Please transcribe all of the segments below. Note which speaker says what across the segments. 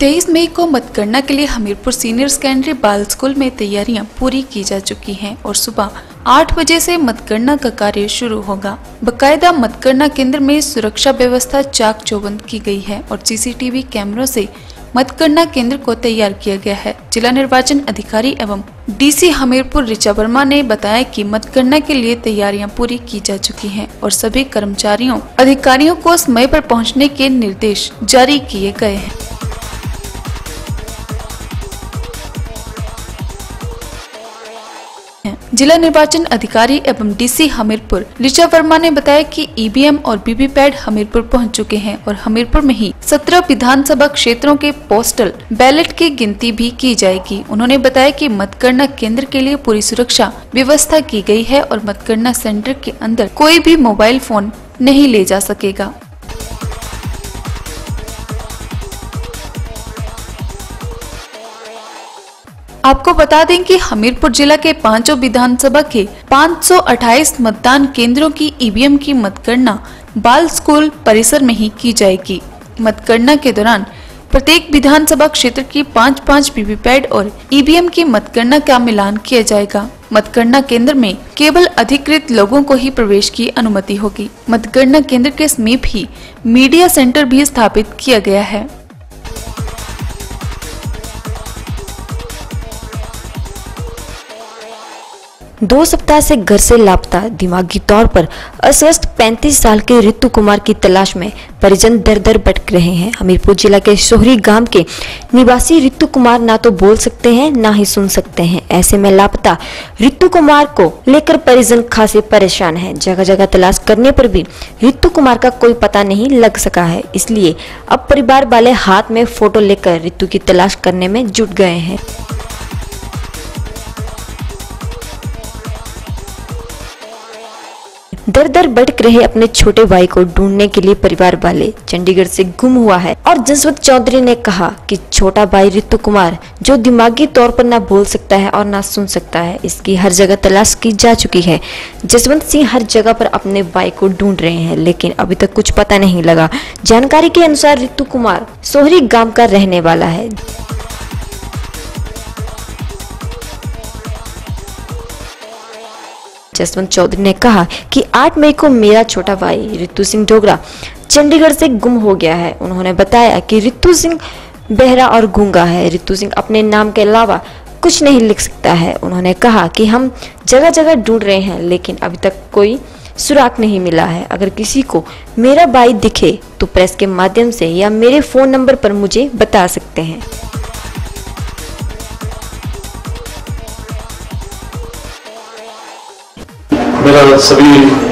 Speaker 1: 23 मई को मतगणना के लिए हमीरपुर सीनियर सेकेंडरी बाल स्कूल में तैयारियां पूरी की जा चुकी हैं और सुबह 8 बजे से मतगणना का कार्य शुरू होगा। बकायदा मतगणना केंद्र में सुरक्षा व्यवस्था चाक चौबंद की गई है और सीसीटीवी कैमरों से मतगणना केंद्र को तैयार किया गया है। जिला निर्वाचन अधिकारी एवं डीसी हमीरपुर ऋचा वर्मा ने बताया कि मतगणना के लिए तैयारियां पूरी की जा चुकी हैं और सभी कर्मचारियों अधिकारियों को समय पर पहुंचने के निर्देश जारी किए गए हैं। जिला निर्वाचन अधिकारी एवं डीसी हमीरपुर ऋचा वर्मा ने बताया कि ईवीएम और वीवीपैट हमीरपुर पहुंच चुके हैं और हमीरपुर में ही 17 विधानसभा क्षेत्रों के पोस्टल बैलेट की गिनती भी की जाएगी। उन्होंने बताया कि मतगणना केंद्र के लिए पूरी सुरक्षा व्यवस्था की गई है और मतगणना सेंटर के अंदर कोई भी मोबाइल फोन नहीं ले जा सकेगा। आपको बता दें कि हमीरपुर जिला के पांचों विधानसभा के 528 मतदान केंद्रों की ईवीएम की मतगणना बाल स्कूल परिसर में ही की जाएगी। मतगणना के दौरान प्रत्येक विधानसभा क्षेत्र की 5-5 वीवीपैट और ईवीएम की मतगणना का मिलान किया जाएगा। मतगणना केंद्र में केवल अधिकृत लोगों को ही प्रवेश की अनुमति होगी। मतगणना केंद्र के समीप ही मीडिया सेंटर भी स्थापित किया गया है।
Speaker 2: 2 सप्ताह से घर से लापता दिमागी तौर पर अस्वस्थ 35 साल के ऋतु कुमार की तलाश में परिजन दर दर भटक रहे हैं। हमीरपुर जिला के सोहरी गांव के निवासी ऋतु कुमार ना तो बोल सकते हैं ना ही सुन सकते हैं। ऐसे में लापता ऋतु कुमार को लेकर परिजन खासे परेशान हैं। जगह जगह तलाश करने पर भी ऋतु कुमार का कोई पता नहीं लग सका है। इसलिए अब परिवार वाले हाथ में फोटो लेकर ऋतु की तलाश करने में जुट गए हैं। दर दर भटक रहे अपने छोटे भाई को ढूंढने के लिए परिवार वाले चंडीगढ़ से गुम हुआ है और जसवंत चौधरी ने कहा कि छोटा भाई ऋतु कुमार जो दिमागी तौर पर ना बोल सकता है और ना सुन सकता है, इसकी हर जगह तलाश की जा चुकी है। जसवंत सिंह हर जगह पर अपने भाई को ढूंढ रहे हैं लेकिन अभी तक कुछ पता नहीं लगा। जानकारी के अनुसार ऋतु कुमार सोहरी गांव का रहने वाला है। जसवंत चौधरी ने कहा कि 8 मई को मेरा छोटा भाई ऋतु सिंह डोगरा चंडीगढ़ से गुम हो गया है। उन्होंने बताया कि ऋतु सिंह बहरा और गूंगा है। ऋतु सिंह अपने नाम के अलावा कुछ नहीं लिख सकता है। उन्होंने कहा कि हम जगह जगह ढूंढ रहे हैं लेकिन अभी तक कोई सुराग नहीं मिला है। अगर किसी को मेरा भाई दिखे तो प्रेस के माध्यम से या मेरे फोन नंबर पर मुझे बता सकते हैं।
Speaker 3: मेरा सभी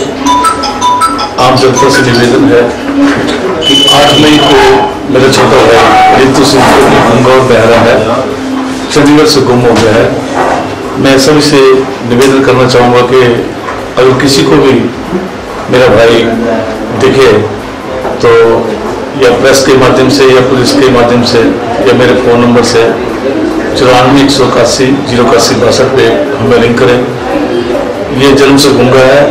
Speaker 3: आम जनता से निवेदन है कि 8 मई को मेरा छोटा भाई ऋतु सिंह गूंगा और बहरा है, चंडीगढ़ से गुम हो गया है। मैं सभी से निवेदन करना चाहूँगा कि अगर किसी को भी मेरा भाई दिखे तो या प्रेस के माध्यम से या पुलिस के माध्यम से या मेरे फ़ोन नंबर से 94 181 081 62 पे हमें लिंक करें। ये जन्म से गूंगा है।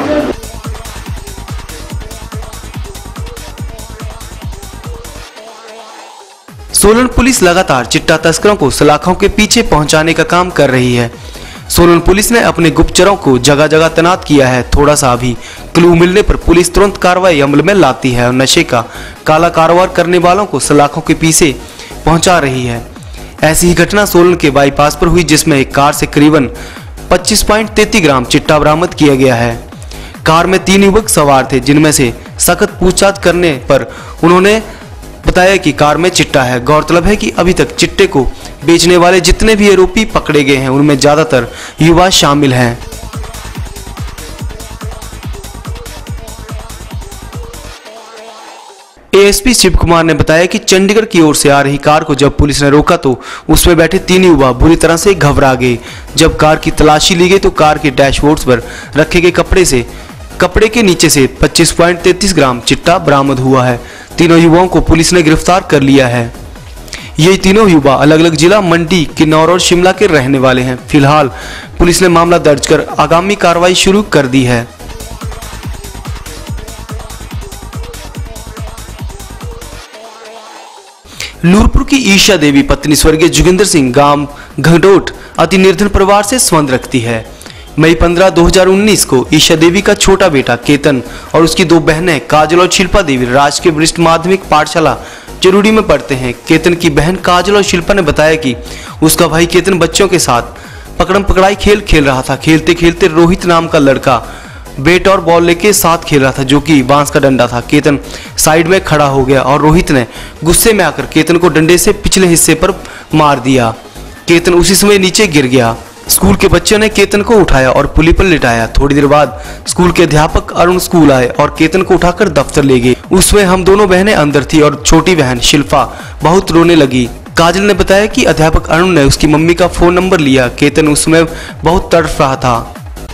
Speaker 4: सोलन पुलिस लगातार चिट्टा तस्करों को सलाखों के पीछे पहुंचाने का काम कर रही है। सोलन पुलिस ने अपने गुप्तचरों को जगह जगह तैनात किया है। थोड़ा सा भी क्लू मिलने पर पुलिस तुरंत कार्रवाई अमल में लाती है और नशे का काला कारोबार करने वालों को सलाखों के पीछे पहुंचा रही है। ऐसी ही घटना सोलन के बाईपास पर हुई जिसमें एक कार से करीबन 25.33 ग्राम चिट्टा बरामद किया गया है। कार में 3 युवक सवार थे जिनमें से सख्त पूछताछ करने पर उन्होंने बताया कि कार में चिट्टा है। गौरतलब है कि अभी तक चिट्टे को बेचने वाले जितने भी आरोपी पकड़े गए हैं उनमें ज्यादातर युवा शामिल हैं। एएसपी शिव कुमार ने बताया कि चंडीगढ़ की ओर से आ रही कार को जब पुलिस ने रोका तो उसमें बैठे 3 युवा बुरी तरह से घबरा गए। जब कार की तलाशी ली गई तो कार के डैशबोर्ड पर रखे गए कपड़े के नीचे से 25.33 ग्राम चिट्टा बरामद हुआ है। तीनों युवाओं को पुलिस ने गिरफ्तार कर लिया है। ये तीनों युवा अलग अलग जिला मंडी, किन्नौर और शिमला के रहने वाले हैं। फिलहाल पुलिस ने मामला दर्ज कर आगामी कार्रवाई शुरू कर दी है। नूरपुर की ईशा देवी पत्नी स्वर्गीय जोगिंदर सिंह गांव घंडोट अति निर्धन परिवार से संबंध रखती है। मई 15, 2019 को ईशा देवी का छोटा बेटा केतन और उसकी 2 बहनें काजल और शिल्पा देवी राजकीय वरिष्ठ माध्यमिक पाठशाला चरूड़ी में पढ़ते हैं। केतन की बहन काजल और शिल्पा ने बताया कि उसका भाई केतन बच्चों के साथ पकड़म पकड़ाई खेल खेल रहा था। खेलते खेलते रोहित नाम का लड़का बैट और बॉल लेके साथ खेल रहा था, जो कि बांस का डंडा था। केतन साइड में खड़ा हो गया और रोहित ने गुस्से में आकर केतन को डंडे से पिछले हिस्से पर मार दिया। केतन उसी समय नीचे गिर गया। स्कूल के बच्चों ने केतन को उठाया और पुली पर लिटाया। थोड़ी देर बाद स्कूल के अध्यापक अरुण स्कूल आए और केतन को उठाकर दफ्तर ले गए। उसमें हम दोनों बहनें अंदर थी और छोटी बहन शिल्पा बहुत रोने लगी। काजल ने बताया कि अध्यापक अरुण ने उसकी मम्मी का फोन नंबर लिया। केतन उसमें बहुत तड़फ रहा था।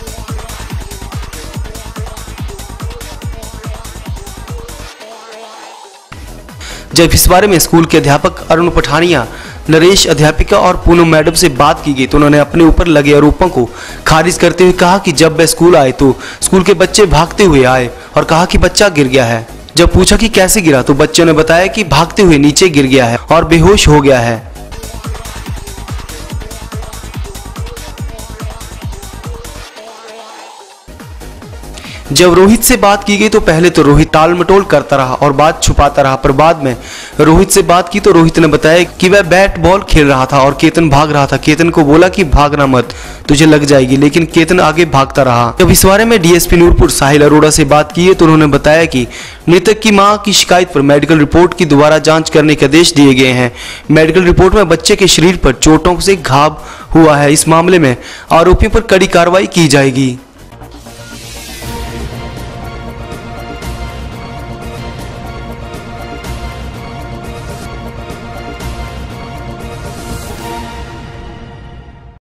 Speaker 4: जब इस बारे में स्कूल के अध्यापक अरुण पठानिया, नरेश अध्यापिका और पूनम मैडम से बात की गई तो उन्होंने अपने ऊपर लगे आरोपों को खारिज करते हुए कहा कि जब वह स्कूल आए तो स्कूल के बच्चे भागते हुए आए और कहा कि बच्चा गिर गया है। जब पूछा कि कैसे गिरा तो बच्चों ने बताया कि भागते हुए नीचे गिर गया है और बेहोश हो गया है। जब रोहित से बात की गई तो पहले तो रोहित टाल मटोल करता रहा और बात छुपाता रहा, पर बाद में रोहित से बात की तो रोहित ने बताया कि वह बैट बॉल खेल रहा था और केतन भाग रहा था। केतन को बोला कि भागना मत, तुझे लग जाएगी, लेकिन केतन आगे भागता रहा। जब इस बारे में डीएसपी नूरपुर साहिल अरोड़ा से बात की है तो उन्होंने बताया कि मृतक की मां की शिकायत पर मेडिकल रिपोर्ट की दोबारा जाँच करने के आदेश दिए गए हैं। मेडिकल रिपोर्ट में बच्चे के शरीर पर चोटों से घाव हुआ है। इस मामले में आरोपियों पर कड़ी कार्रवाई की जाएगी।